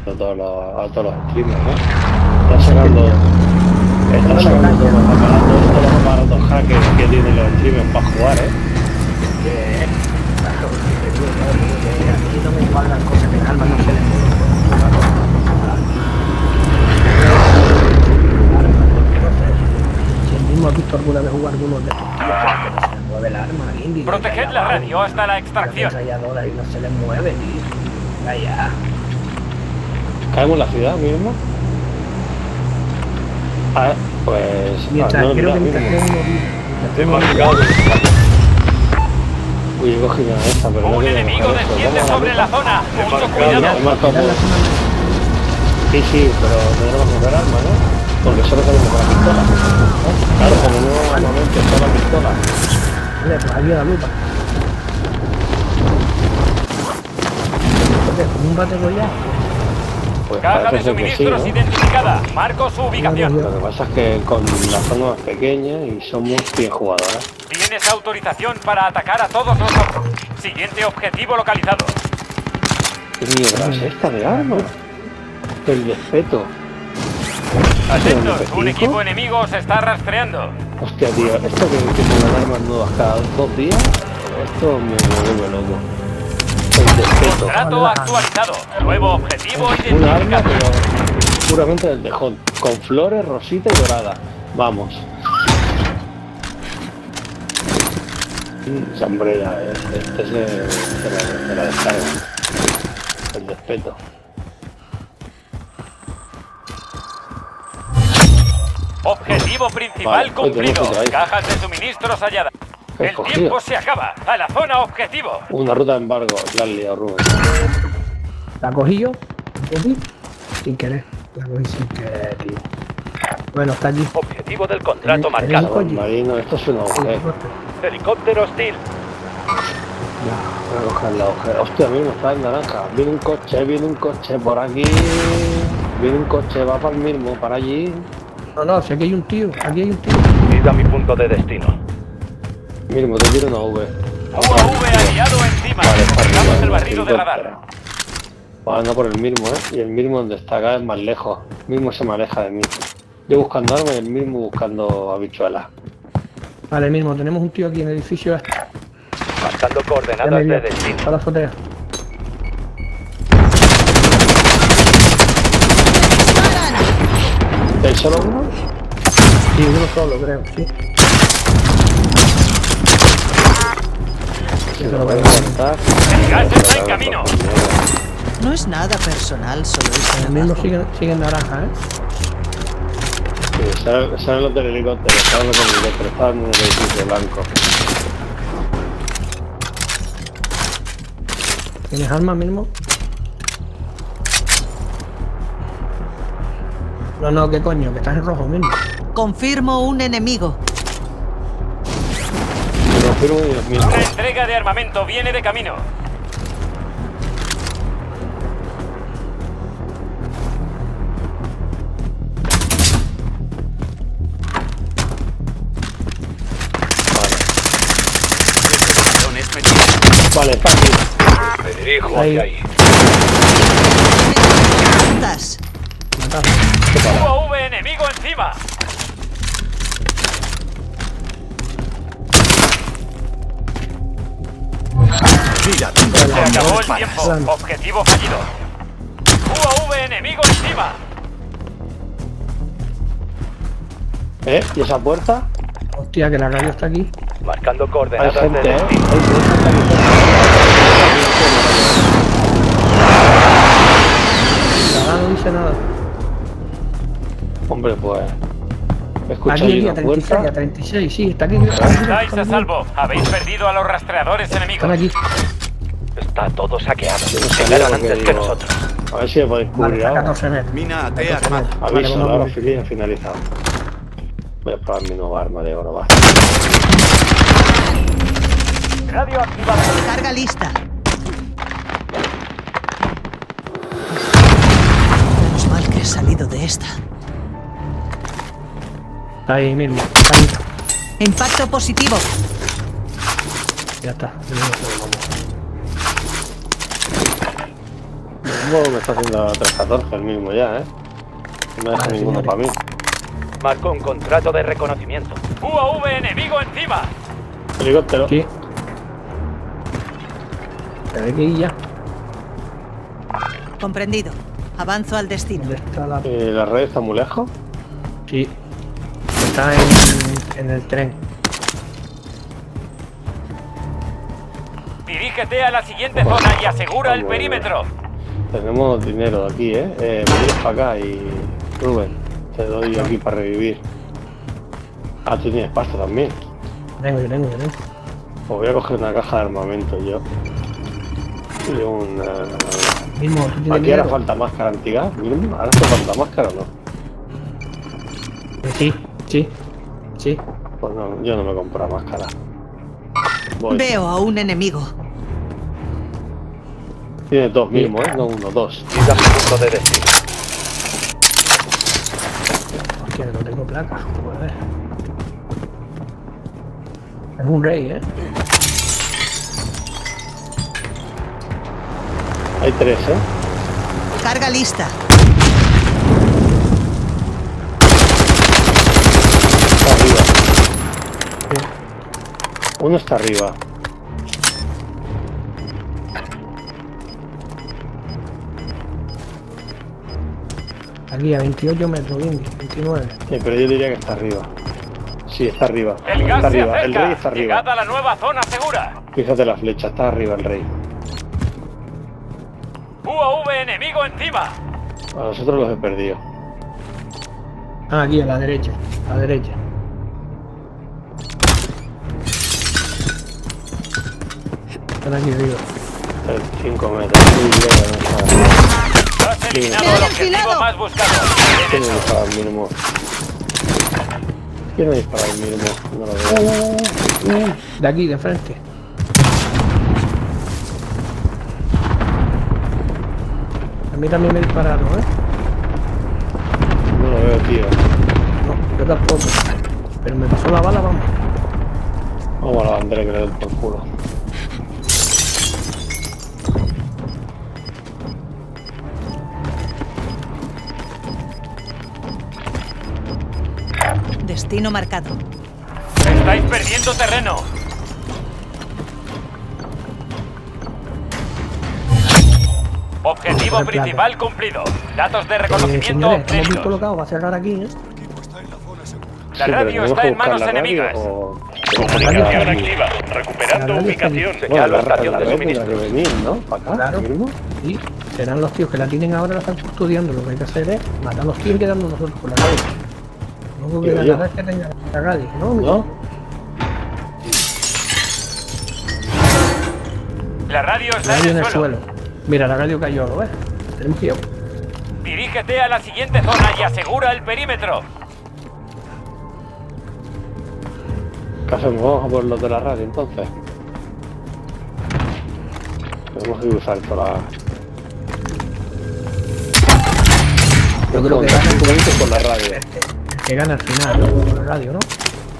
a todos los streamers, ¿no? Está sacando todos los aparatos hackers que tienen los streamers para jugar, ¿eh? Aquí no me cuadran cosas que armas no se les mueven. Si el mismo ha visto alguna vez jugar algunos de estos tíos que no se les mueve el arma. Proteged la radio hasta la extracción. Y no se les mueve, tío. Vaya. ¿Caemos en la ciudad mismo? Ah, pues... Mientras no, creo que mira, Demarcado. Uy, he cogido una de estas, pero no Un quiero enemigo coger esto. desciende Vamos a sobre la zona. Mucho He cuidado. marcado todo. Sí, pero tendremos que coger armas, ¿no? Porque solo salimos con la pistola. Claro, como no normalmente solo la pistola. Vale, pues aquí la lupa. Un Battle Royale. Pues Caja de parece ser que sí, suministros ¿no? identificada. Marco su ubicación. Lo que pasa es que con la zona más pequeña y somos 100 jugadores. Tienes autorización para atacar a todos nosotros. Siguiente objetivo localizado. ¿Qué mierda es esta de arma? El despeto. Atentos, un equipo enemigo se está rastreando. Hostia, tío, esto que pongan armas nuevas cada 2 días, esto me vuelve loco. El despeto. Contrato actualizado. Nuevo objetivo Un arma, identificado. pero puramente del tejón. Con flores, rosita y dorada. Vamos. Esa hombrera, este es de la descarga. El despeto. Objetivo principal Vale, cumplido. tenemos otra ahí. Cajas de suministros halladas. He El cogido. tiempo se acaba. A la zona objetivo. Una ruta de embargo, la has liado, Rubén. La cogí yo. ¿La cogí? Sin querer. La cogí sin querer, tío. Bueno, está allí. Objetivo del contrato ¿Tenéis marcado. coche? Marino, esto es una mujer. Helicóptero hostil. Voy a coger la hoja. Hostia, mismo está en naranja. Viene un coche por aquí. Viene un coche, va para el mismo, para allí. No, si aquí hay un tío. Aquí hay un tío. Ida mi punto de destino. Mismo, te tiro una V. UAV aliado encima. Cortamos el barrido de radar. Va, anda por el mismo, y el mismo donde está acá es más lejos. El mismo se me aleja de mí. Yo buscando armas y el mismo buscando habichuelas. Vale, mismo, tenemos un tío aquí en el edificio este. Marcando Ya coordenadas me de dio. destino. Para la azotea. ¿El solo uno? Sí, uno solo, creo, sí. Se lo voy a levantar. El gas está en camino. No es nada personal, solo es El mismo sigue en naranja, ¿eh? Sí, salen los del helicóptero, salen los del helicóptero, están en el edificio blanco. ¿Tienes armas mismo? No, ¿qué coño? Que estás en rojo mismo. Confirmo un enemigo. Me confirmo y los mismos. Una entrega de armamento viene de camino. Vale, está aquí. Me dirijo Ahí. hacia ahí. ¿Estás? Matado. UAV enemigo encima. Se acabó el tiempo. Objetivo fallido. UAV enemigo encima. ¿Y esa puerta? Hostia, que la radio está aquí. Marcando Hay coordenadas de gente, destino. La radio no dice nada. Hombre, pues... Escucha Aquí, ahí aquí, a una 36, puerta. a 36, sí, está aquí. Estáis a salvo. Habéis perdido a los rastreadores Están enemigos. aquí. Está todo saqueado. Yo no sabía Llegaron porque antes que digo, nosotros. A ver si me podéis Vale, cubrir está ahora. 14 metros. Mina AT 14 armada. metros. Aviso, Vale, la vamos. fililla finalizado. Voy a probar mi nueva arma de oro, va. Radio activada. Carga lista. Menos mal que he salido de esta. Está ahí mismo. Está ahí. Impacto positivo. Ya está. Me está haciendo 314 el mismo ya, No me deja Vale, ninguno señores. para mí. Marco un contrato de reconocimiento. UAV enemigo encima. Helicóptero. Aquí. Se ve que ir ya. Comprendido. Avanzo al destino. ¿Dónde está la...? ¿La red está muy lejos? Sí. Está en el tren. Dirígete a la siguiente zona y asegura el perímetro. Tenemos dinero aquí, Vienes para acá y... Rubén, te doy aquí para revivir. Ah, tú tienes pasta también. Tengo. Pues voy a coger una caja de armamento yo. Y una... Mismo, ¿tú tienes Aquí ahora dinero? falta máscara antigua. Miren, ¿ahora te falta máscara o no? Sí. Pues no, yo no me compro máscara. Voy. Veo a un enemigo. Tiene dos mismo, no uno, dos. Llega mi punto de destino. Hostia, no tengo placa. Joder. Es un rey, Hay tres, Carga lista. Está arriba. Uno está arriba. Aquí a 28 metros, 29. Sí, pero yo diría que está arriba. Sí, está arriba. El Está gas se arriba. acerca. El rey está arriba. Llegad a la nueva zona segura. Fíjate la flecha, está arriba el rey. UAV enemigo encima. A nosotros los he perdido. Ah, aquí a la derecha. A la derecha. Están aquí arriba. 5 metros. Uy, ya no está. Has eliminado Me han el objetivo enfilado. más buscado. ¿Quién Bien me hecho. dispara al mínimo? ¿Quién me dispara al mínimo? No lo veo. De aquí, de frente. A mí también me dispararon, No lo veo, tío. No, yo tampoco. Pero me pasó la bala, vamos. Vamos a la bandera que le doy por culo. Destino marcado. Estáis perdiendo terreno. Objetivo Joder, principal cumplido. Datos de reconocimiento Señores, estamos bien obtenidos. colocados, va a cerrar aquí, La Sí, pero radio tenemos está que en manos buscar la radio enemigas. o- Comunicación activa. La Recuperando radio está ubicación. Bueno, Señalo la estación de red tendrá que suministro. venir, ¿no? ¿Para acá? Claro. ¿Mismo? Y serán los tíos que la tienen ahora, la están custodiando. Lo que hay que hacer es matar a los tíos y quedarnos nosotros con la radio. No porque Digo la yo. verdad es que tenga la radio, ¿no? ¿No? La radio La está radio en el suelo. Mira, la radio cayó, ¿lo ves? Tenemos que ir. Dirígete a la siguiente zona y asegura el perímetro. ¿Qué hacemos? Vamos a por los de la radio entonces. Tenemos que usar toda la... Yo creo que Contra gana 5 minutos por la radio. el que gana al final, ¿no? Con la radio, ¿no?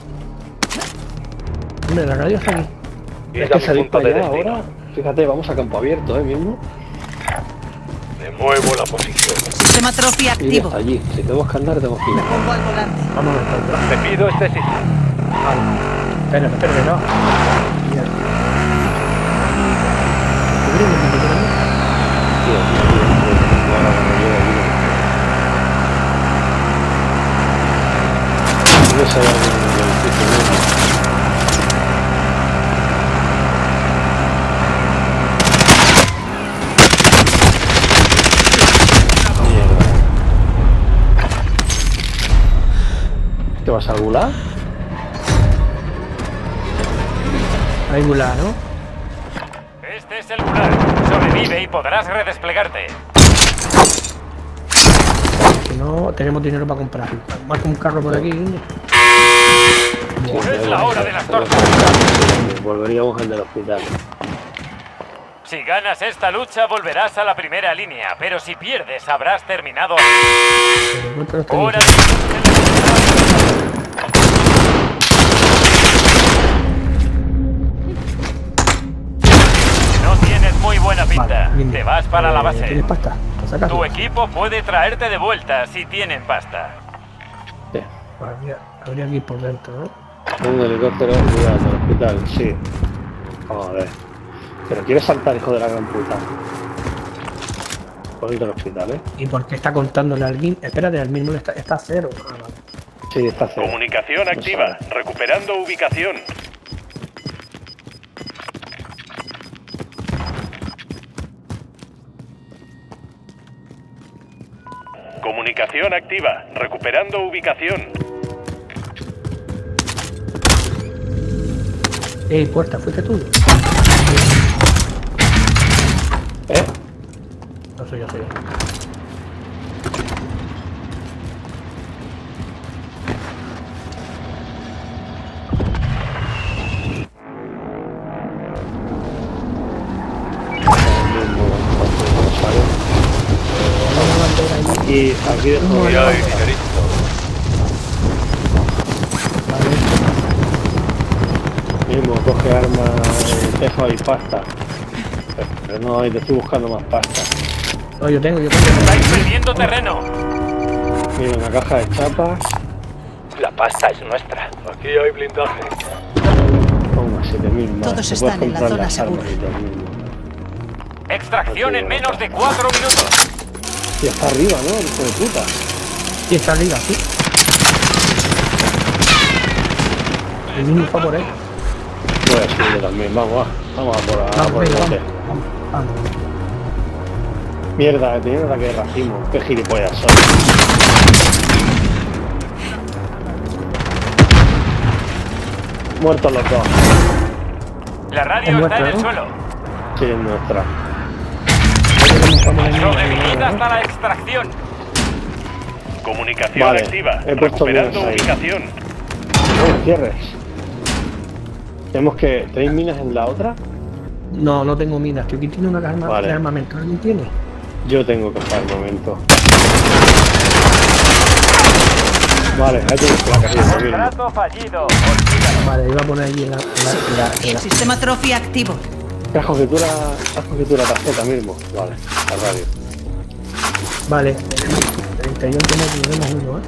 Hombre, la radio está aquí. Es que salir para allá ahora. Fíjate, vamos a campo abierto, mismo. Me muevo la posición. Sistema trophy Y activo. hasta allí. Si tenemos que andar, tenemos que ir. Me pongo al volante. Vamos a ver. Te pido este sistema. Espera, no. Ya. ¿Tú crees que te quedan? Ahora cuando llegue aquí. No sé dónde es el edificio, ¿no? ¿Te vas a gular? Hay gular, ¿no? Este es el lugar. Sobrevive y podrás redesplegarte. Si no, tenemos dinero para comprar. Marca un carro por aquí. Es la hora de las tortas. Volveríamos al del hospital. Si ganas esta lucha, volverás a la primera línea. Pero si pierdes, habrás terminado. Hora de... No tienes muy buena pinta. Te vas para la base. ¿Tienes pasta? ¿Sacas? Tu equipo puede traerte de vuelta si tienen pasta. Sí. Habría que ir por dentro, ¿no? Un helicóptero, cuidado, en el hospital, sí. Joder. Pero quieres saltar, hijo de la gran puta. Puedo ir al hospital, ¿eh? ¿Y por qué está contándole al alguien? Espérate, al mismo está a cero. Ah, vale. Sí, está cero. Comunicación activa. Recuperando ubicación. Comunicación activa. Recuperando ubicación. Puerta, ¿fuiste tú? No soy yo, soy yo. Y aquí dejo mismo, coge armas, tejo y pasta. Pero no, te estoy buscando más pasta. No, yo tengo. Estáis perdiendo terreno. Mira, una caja de chapas. La pasta es nuestra. Aquí hay blindaje. Toma, 7000 más. Todos Te están puedes en la comprar zona las armas segura. y todo mismo. Extracción en menos de 4 minutos. Y está arriba, ¿no? Hijo de puta. Sí, está arriba, sí. El mismo fue por él. Voy a subirle también, vamos a por el venga, bote. vamos. Mierda, tenía un ataque de racismo. Qué gilipollas soy. Muertos los dos. La radio Es está nuestra, en el ¿no? suelo. Sí, es nuestra. Sobrevivid hasta la extracción. Comunicación Vale, activa. he puesto Recuperando minas ahí. ubicación. No, cierres. ¿Tenéis minas en la otra? No, no tengo minas. ¿Quién tiene una caja Vale. de armamento? ¿Alguien tiene? Yo tengo que estar un momento. Vale, ahí tienes la cajita mismo. Trato fallido. Olvídalo. Vale, iba a poner allí Sistema Trophy activo. Has cogido tú la tarjeta mismo. Vale, la radio. Vale, 31 tenemos uno, ¿eh?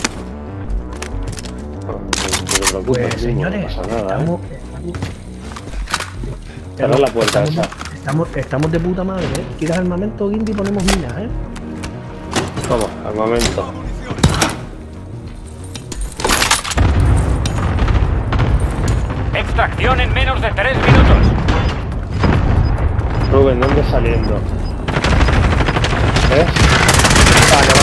No te preocupes, Pues mismo, señores, no pasa nada, estamos, Cerrar la puerta esa. estamos de puta madre, ¿eh? Tiras armamento, Guindy, y ponemos minas, ¿eh? Toma, armamento. Extracción en menos de 3 minutos. Rubén, ¿dónde saliendo? ¿Ves? Vale,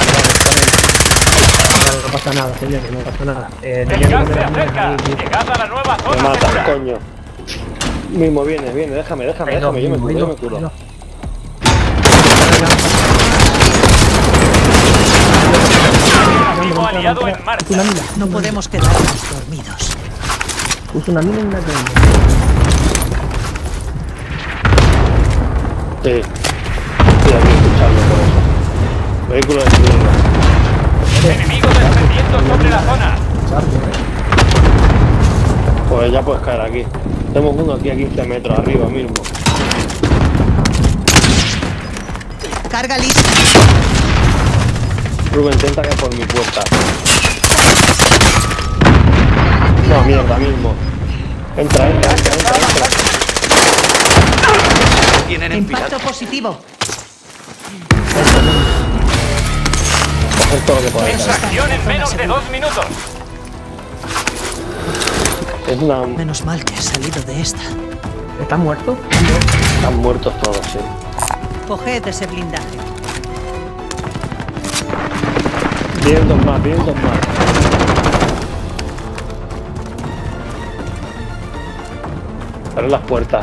No pasa nada, señores, no pasa nada. El Tenía que gas poner se las minas acerca. ahí, Llegad a la nueva me zona matas, segura. coño. Mismo, viene, déjame, yo me curo. Amigo aliado en marcha. No podemos quedarnos dormidos. Puso una mina en una caña. Sí. Estoy aquí escuchando por eso. Vehículo destruido. Enemigos descendiendo sobre la zona. Pues ya puedes caer aquí. Tenemos uno aquí a 15 metros arriba mismo. Carga lista. Rubén, intenta caer por mi puerta. No, mierda, mismo. Entra. Tienen Impacto positivo. Coger todo lo que podáis. Extracción en menos de 2 minutos. Es una... Menos mal que has salido de esta. ¿Está muerto? Están muertos todos, sí. Coged ese blindaje. Vienen dos más. Abren las puertas.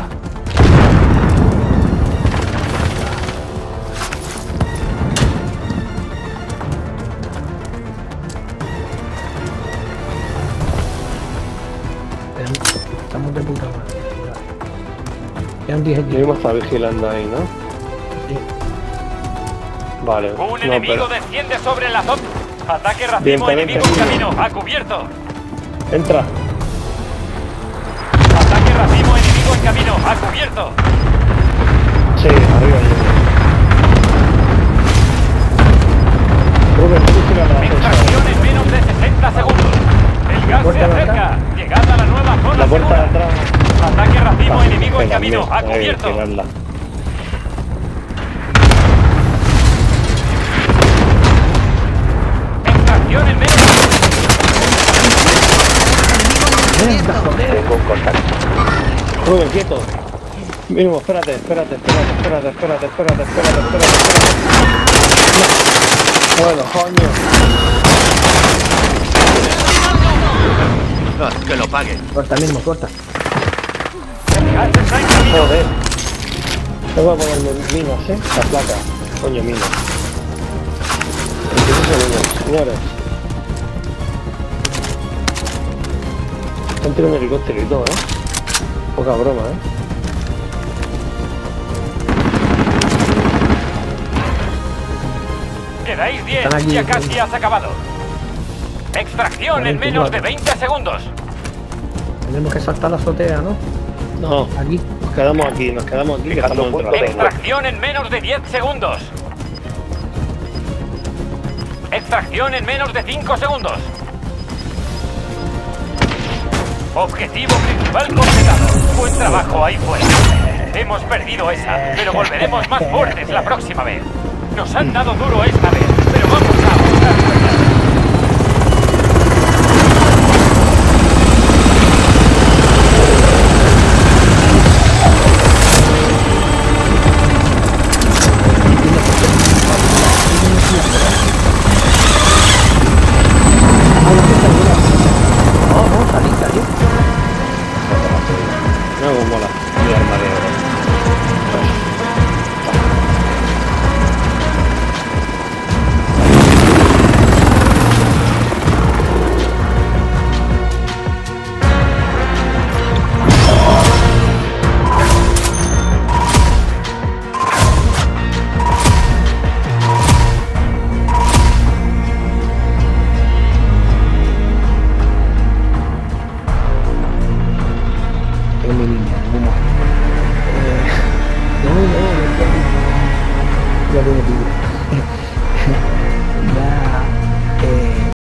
Estamos de puta madre. Quedan 10 aquí. Mismo está vigilando ahí, ¿no? Sí. Vale. Un no, enemigo pero... desciende sobre la zona. Ataque racimo, Bien, enemigo en camino. A cubierto. Entra. Ataque racimo, enemigo en camino. A cubierto. Sí, arriba. camino, a hay que cubierto. tirarla. Extracción en menos. Mierda, joder. Tengo un contacto. Rubén, quieto. Mínimo, espérate. Bueno, coño. Que lo pague. Corta mismo, corta. Gas está en camino. Joder. Tengo que ponerme minas, la placa. Coño, minas. 26 segundos, señores. Están tirando helicóptero y todo, Poca broma, Quedáis 10, Están allí, ya casi has acabado. Extracción en menos de 20 segundos. Tenemos que saltar la azotea, ¿no? No, Aquí. nos quedamos aquí, que estamos en punto terreno. Extracción en menos de 10 segundos. Extracción en menos de 5 segundos. Objetivo principal completado. Buen trabajo ahí fuera. Hemos perdido esa, pero volveremos más fuertes la próxima vez. Nos han dado duro esta vez, pero vamos a buscar suerte.